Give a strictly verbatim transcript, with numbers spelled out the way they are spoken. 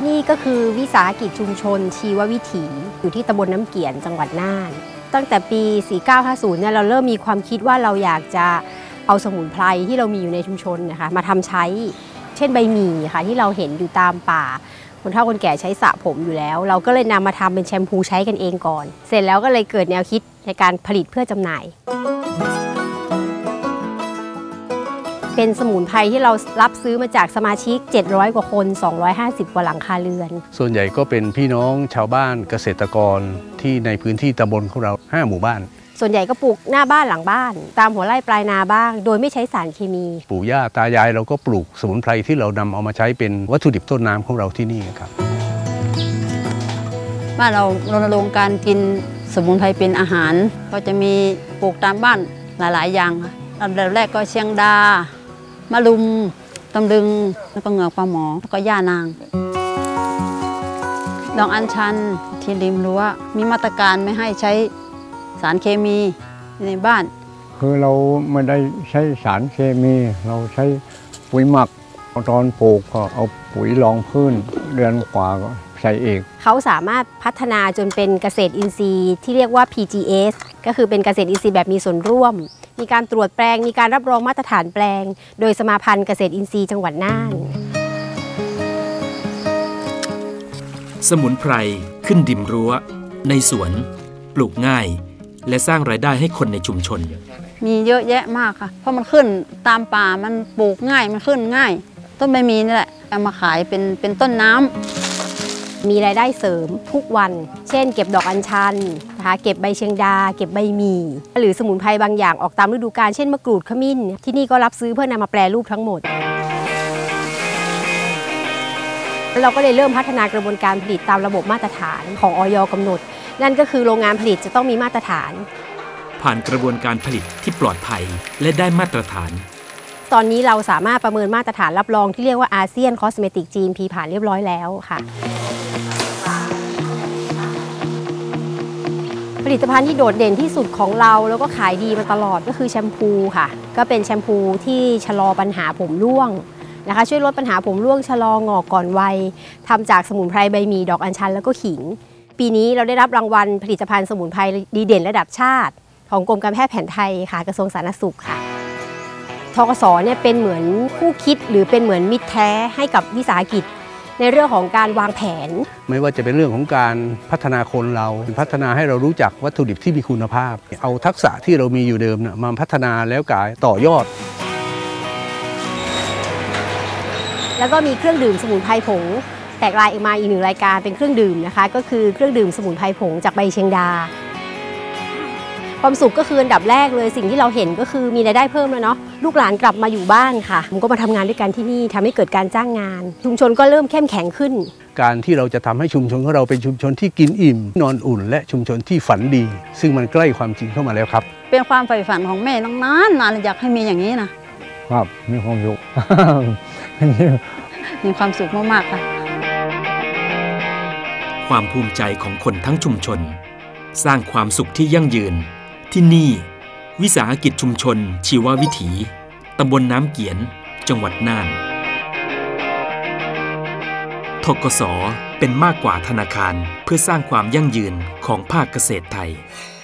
นี่ก็คือวิสาหกิจชุมชนชีววิถีอยู่ที่ตำบลน้ำเกียนจังหวัดน่านตั้งแต่ปีสี่เก้าห้าศูนย์เนี่ยเราเริ่มมีความคิดว่าเราอยากจะเอาสมุนไพรที่เรามีอยู่ในชุมชนนะคะมาทำใช้เช่นใบหมี่ค่ะที่เราเห็นอยู่ตามป่าคนเฒ่าคนแก่ใช้สระผมอยู่แล้วเราก็เลยนำมาทำเป็นแชมพูใช้กันเองก่อนเสร็จแล้วก็เลยเกิดแนวคิดในการผลิตเพื่อจำหน่ายเป็นสมุนไพรที่เรารับซื้อมาจากสมาชิกเจ็ดร้อยกว่าคนสองร้อยห้าสิบกว่าหลังคาเรือนส่วนใหญ่ก็เป็นพี่น้องชาวบ้านเกษตรกรที่ในพื้นที่ตำบลของเราห้าหมู่บ้านส่วนใหญ่ก็ปลูกหน้าบ้านหลังบ้านตามหัวไร่ปลายนาบ้างโดยไม่ใช้สารเคมีปู่ย่าตายายเราก็ปลูกสมุนไพรที่เรานำเอามาใช้เป็นวัตถุดิบต้นน้ำของเราที่นี่ครับบ้านเรารณรงค์การกินสมุนไพรเป็นอาหารก็จะมีปลูกตามบ้านหลายๆอย่างค่ะอันแรกก็เชียงดามะลุมตำลึงแล้วก็เหงือกปลาหมอแล้วก็ย่านางดอกอัญชันที่ริมรั้วมีมาตรการไม่ให้ใช้สารเคมีในบ้านคือเราไม่ได้ใช้สารเคมีเราใช้ปุ๋ยหมักตอนปลูกก็เอาปุ๋ยรองพื้นเดือนกว่าก็ใส่เองเขาสามารถพัฒนาจนเป็นเกษตรอินทรีย์ที่เรียกว่า พี จี เอส ก็คือเป็นเกษตรอินทรีย์แบบมีส่วนร่วมมีการตรวจแปลงมีการรับรองมาตรฐานแปลงโดยสมาพันธ์เกษตรอินทรีย์จังหวัดน่านสมุนไพรขึ้นริมรั้วในสวนปลูกง่ายและสร้างรายได้ให้คนในชุมชนมีเยอะแยะมากค่ะเพราะมันขึ้นตามป่ามันปลูกง่ายมันขึ้นง่ายต้นใบมีนี่แหละเอามาขายเป็นเป็นต้นน้ำมีรายได้เสริมทุกวันเช่นเก็บดอกอัญชันนะคะเก็บใบเชียงดาเก็บใบหมี่หรือสมุนไพรบางอย่างออกตามฤดูกาลเช่นมะกรูดขมิ้นที่นี่ก็รับซื้อเพื่อนำมาแปรรูปทั้งหมดเราก็เลยเริ่มพัฒนากระบวนการผลิตตามระบบมาตรฐานของอย.กำหนดนั่นก็คือโรงงานผลิตจะต้องมีมาตรฐานผ่านกระบวนการผลิตที่ปลอดภัยและได้มาตรฐานตอนนี้เราสามารถประเมินมาตรฐานรับรองที่เรียกว่าอาเซียนคอสเมติก จี เอ็ม พี ผ่านเรียบร้อยแล้วค่ะผลิตภัณฑ์ที่โดดเด่นที่สุดของเราแล้วก็ขายดีมาตลอดก็คือแชมพูค่ะก็เป็นแชมพูที่ชะลอปัญหาผมร่วงนะคะช่วยลดปัญหาผมร่วงชะลองอกก่อนวัยทำจากสมุนไพรใบหมี่ดอกอัญชันแล้วก็ขิงปีนี้เราได้รับรางวัลผลิตภัณฑ์สมุนไพรดีเด่นระดับชาติของกรมการแพทย์แผนไทยค่ะกระทรวงสาธารณสุขค่ะธกส.เนี่ยเป็นเหมือนคู่คิดหรือเป็นเหมือนมิตรแท้ให้กับวิสาหกิจในเรื่องของการวางแผนไม่ว่าจะเป็นเรื่องของการพัฒนาคนเราพัฒนาให้เรารู้จักวัตถุดิบที่มีคุณภาพเอาทักษะที่เรามีอยู่เดิมนะมาพัฒนาแล้วกายต่อยอดแล้วก็มีเครื่องดื่มสมุนไพรผงแตกลายออกมาอีกหนึ่งรายการเป็นเครื่องดื่มนะคะก็คือเครื่องดื่มสมุนไพรผงจากใบเชียงดาความสุขก็คืออันดับแรกเลยสิ่งที่เราเห็นก็คือมีรายได้เพิ่มแล้วเนาะลูกหลานกลับมาอยู่บ้านค่ะผมก็มาทำงานด้วยกันที่นี่ทำให้เกิดการจ้างงานชุมชนก็เริ่มเข้มแข็งขึ้นการที่เราจะทำให้ชุมชนของเราเป็นชุมชนที่กินอิ่มนอนอุ่นและชุมชนที่ฝันดีซึ่งมันใกล้ความจริงเข้ามาแล้วครับเป็นความใฝ่ฝันของแม่นานนานอยากให้มีอย่างนี้นะครับมีความสุขมีความสุขมากๆค่ะความภูมิใจของคนทั้งชุมชนสร้างความสุขที่ยั่งยืนที่นี่วิสาหกิจชุมชนชีววิถีตำบลน้ำเกียนจังหวัดน่านธกส.เป็นมากกว่าธนาคารเพื่อสร้างความยั่งยืนของภาคเกษตรไทย